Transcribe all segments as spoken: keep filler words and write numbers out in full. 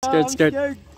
skirt, skirt.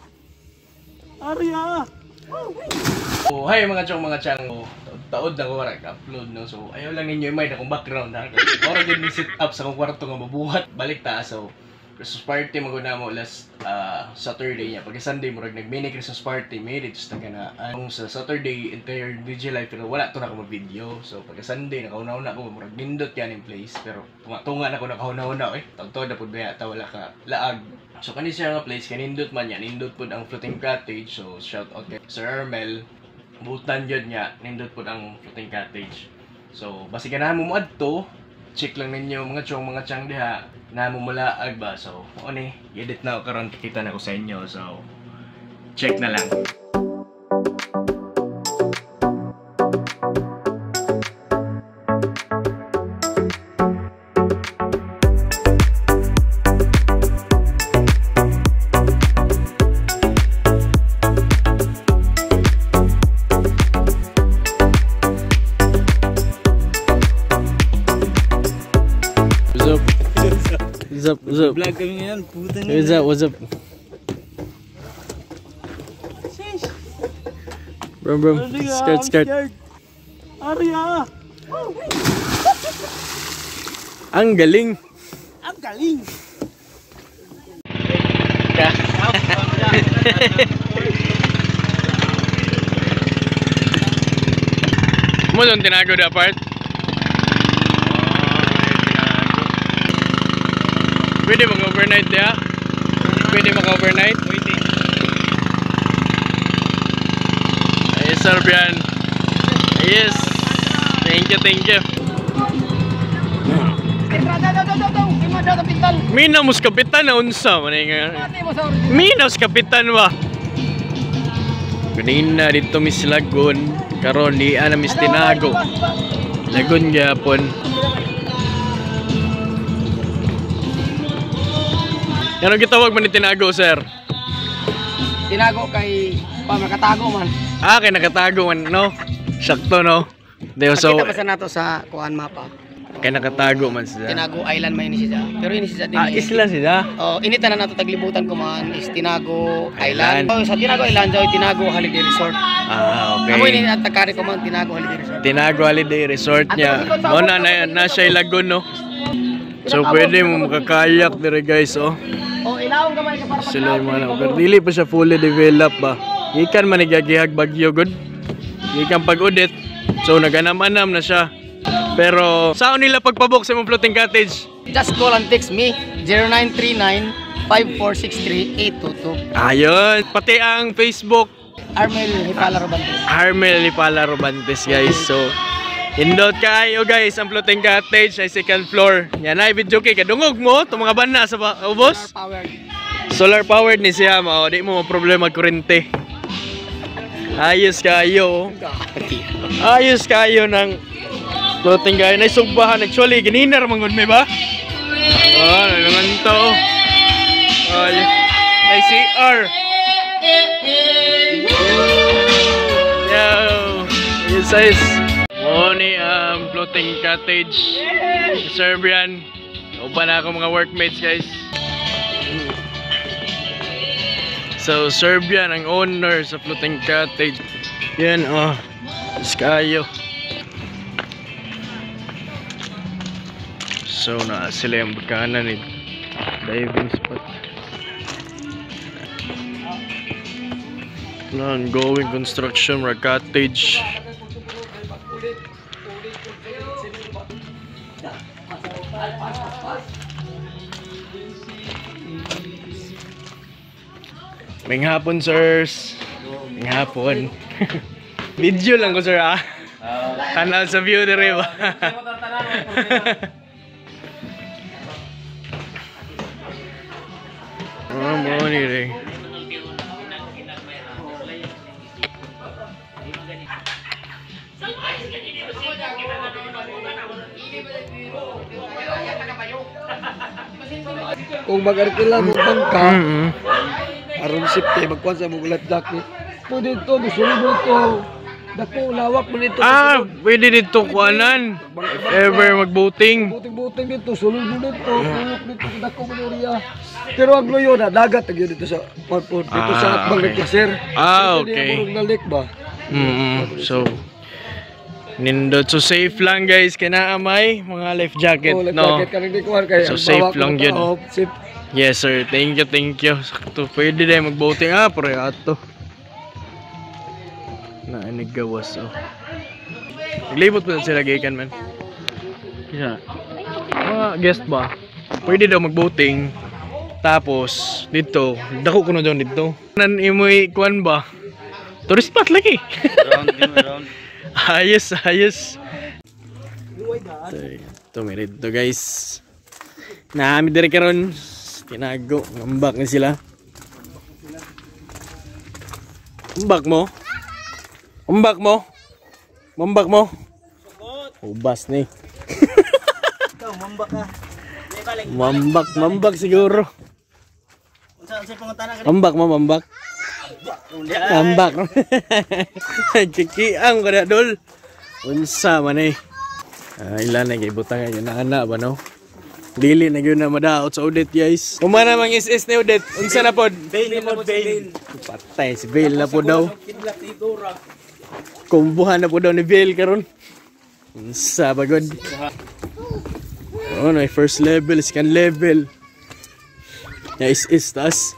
Arya! Oh, hi mga chong mga chang. Oh, taod na ko wala ka-upload no. So, ayaw lang ninyo may akong background ha. Ora gid ni set up sa akong kwarto nga mabuhat. Balik ta so Christmas party maguna mo last uh, Saturday niya. Pag Sunday mo rag nag-mini Christmas party, may just na kana. Ang sa Saturday entire D J live pero wala to na ako mag-video. So pag Sunday nakauna-una ko murag nindot yan in place pero tunga-tunga na ko nakauna-una eh. Tagtod na pud ba ta wala ka laag. So kani siya nga place kanindot man yan, nindot pud ang floating cottage. So shout out kay Sir Armel. Butan jud niya, nindot pud ang floating cottage. So basi ganahan mo mo adto, check lang ninyo mga chong mga chang diha na mumulaag ba. So o ni edit na karon kita na ko sa inyo. So check na lang. What's up, what's up? Vlog kami ngayon, puta na. What's up, what's up? Brum, brum. Skirt, skirt. Arya! Ang galing. Ang galing! Mo doon tinago na part? Pwede mag-overnight ya? Pwede mag-overnight? Pwede. Ay, Serbian. Yes. Thank you, thank you. Mina mus kapitan na unsa man nga. Mina mus kapitan ba? Kanina dito mis Lagun, karon di ana mis Tinago. Lagun gyapon. Ano gitawag man ni Tinago, sir? Tinago kay pa makatago man. Ah, kay nakatago man, no? Sakto, no? Deo, so Kita pa sa nato sa kuan mapa. kay nakatago man siya. Tinago Island man ini siya. Pero ini siya din. Ah, isla siya? Oh, inita na nato taglibutan ko man is Tinago Island. Oh, sa Tinago Island daw Tinago Holiday Resort. Ah, okay. Ako ini at takari ko man Tinago Holiday Resort. Tinago Holiday Resort niya. Mo na na, na siya Lagun, no? So pwede mo makakayak dire guys, oh. Oh, ilawong gamay ka para Sila yung mga pero dili pa siya fully developed ba. Gikan man nagagihag bagyo good. Gikan pag-udit. So naganam-anam na siya. Pero saan nila pagpabok sa mong floating cottage? Just call and text me zero nine three nine, five four six three, eight two two. Ayun, pati ang Facebook Armel Hipala Robantes. Armel Hipala Robantes guys. So indot kayo guys ang floating cottage ay second floor. Yan ay video kay kadungog mo to mga bana sa ubos. Solar powered. Solar powered ni siya mao, di mo problema kuryente. Ayos kayo. Ayos kayo ng floating kayo na sugbahan actually gininar mangod may ba? Oh, naman to. Ay, ay C R. Yo, yes guys. Oh, ni um, floating cottage Serbian. Upa na ako mga workmates guys. So Serbian ang owner sa floating cottage. Yan oh, kayo. So na sila yung bakanan ni diving spot. Ongoing construction ng cottage. May hapon, sirs. May hapon. Video lang ko, sir, ah. Tanaw sa view dire ba? Oh, morning ring. Kung mag-arkila mo bangka, Mm-hmm. aron safety magkuan sa mugulat dak ni. Pwede to, gusto mo to. Dako lawak mo nito. Ah, pwede dito kuanan. If ever magboating. Buting-buting dito, sulod mo dito, sulod dito, dako mo area. Pero ang loyo na dagat tagyo dito sa Pagpod, dito Ah, sa Bang okay. Reclaser. Ah, Hindi okay. ang na lake ba? Mm, so nindot so safe lang guys kay naa may mga life jacket Oh, no. jacket kanang di kuhan kay So, ang safe bawak lang ng yun. tao, safe. Yes sir, thank you, thank you. Sakto, pwede din magboating ah, pre ato. Na gawas oh. Naglibot pa sila gikan man. Kisa. Mga guest ba? Pwede daw magboating. Tapos dito, dako kuno daw dito. Nan imoy kuan ba? Tourist spot lagi. Around, around. Ayos, ayos. Ito, may dito guys. Naami diri karon. Tinago, ngambak na sila. Umbak mo? Umbak mo? Mambak mo? Ubas ni. Ikaw, mambak ka. Mambak, mambak siguro. Saan sa pangutana ka? Mambak mo, mambak. Mambak. Kikiang kada dol. Unsa man eh. Ah, ilan na gibutangan yun na ana ba no? Dili na gyud na madaot sa audit guys. Kumana mang is-is ni audit. Unsa na pod? Bail na po, bail. Patay si Bill na po daw. Kumbuhan na po daw ni Bill karon. Unsa ba god? Oh, no, first level, second level. Ya is-is tas.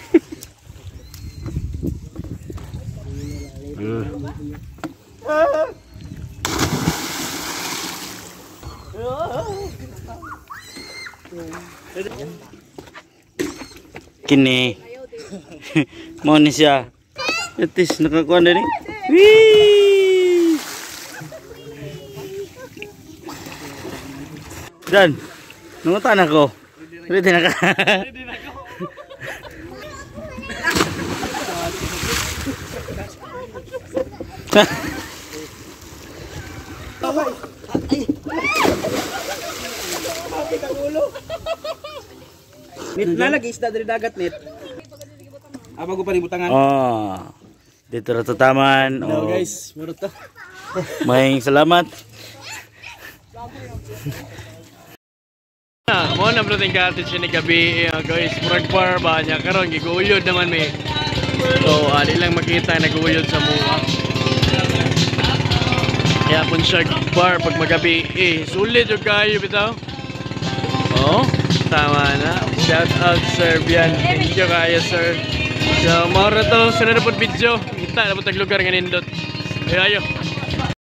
Kini. Mau ni siya. Etis nakakuha na ni. Wee! Dan, nungutan ako. Ready na ka. Nit na lagi isda dari dagat nit. Apa ko pa ni butangan? Oh. Dito ra to taman. No Oh. guys, meron to. Maing salamat. Ah, mo na bro ting cottage ni gabi eh, guys, murag bar ba nya karon giguyod naman mi. So, ali lang makita naguyod sa mua. Kaya pun siya bar pag magabi eh, sulit yung kayo bitaw. Oh, tama na. Shout out Serbian. Thank you kaya sir. So, maura to sunod na po video. Kita na po tag lugar nga nindot. Ayo ayo.